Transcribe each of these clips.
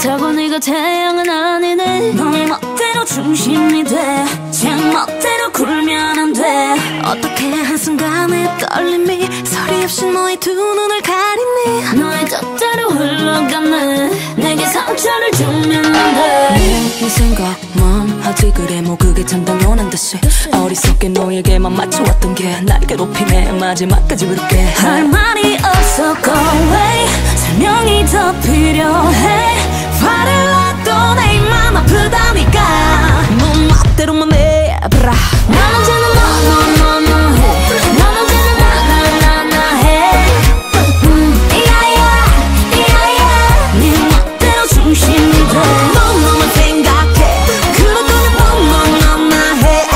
그렇다고 네가 태양은 아니네. 너의 멋대로 중심이 돼. 제 멋대로 굴면 안 돼. 어떻게 한순간에 떨림이 소리 없이 너의 두 눈을 가리니. 너의 뜻대로 흘러가네. 내게 상처를 주면 안 돼. 이 생각만 하지 그래 뭐 그게 참 당연한 듯이 어리석게 너에게만 맞춰왔던 게 날 괴롭히네. 마지막까지 그렇게 할 말이 없어 go away. 설명이 더 필요해. 화를 놔도 내 맘 아프다니까. 너 멋대로만 해봐라. 난 언제나 너너너너 해. 난 언제나 나나나나 해. 이야야 이야야. 네 멋대로 중심이 돼. 너만 생각해. 그렇다면 너너너나 해.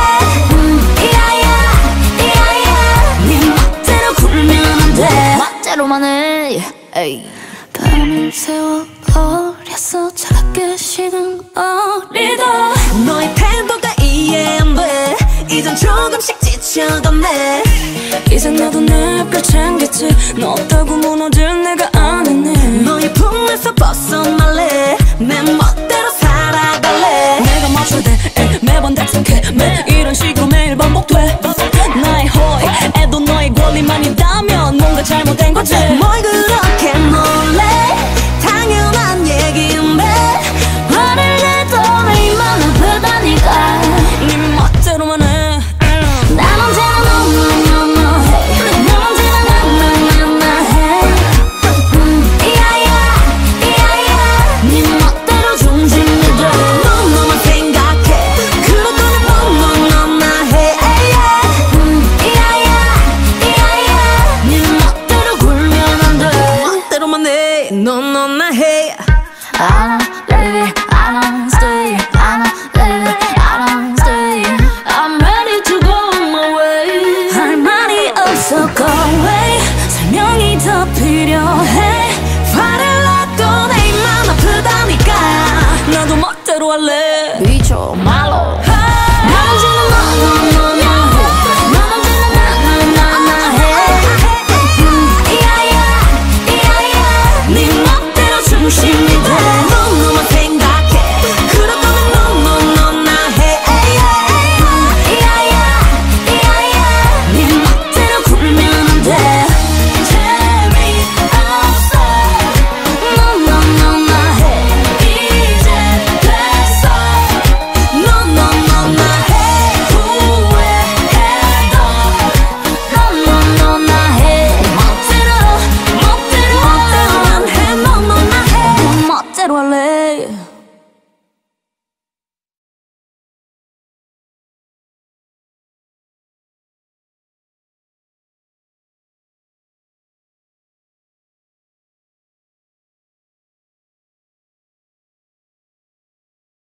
이야야 이야야. 네 멋대로 굴면 안 돼. 멋대로만 해. 에이. 밤을 새워 어렸어 차갑게 식은 어리다. 너의 태도가 이해 안 돼. 이젠 조금씩 지쳐갔네. 이제 나도 내 별 챙겼지. 너 없다고 무너질 내가 아니네. 너의 품에서 벗어날래. 내 멋대로 살아갈래. 내가 맞춰야 돼 매번 답답해. 이런 식으로 매일 반복돼. 나의 허위 애도 너의 권리만 있다면 뭔가 잘못된 거지.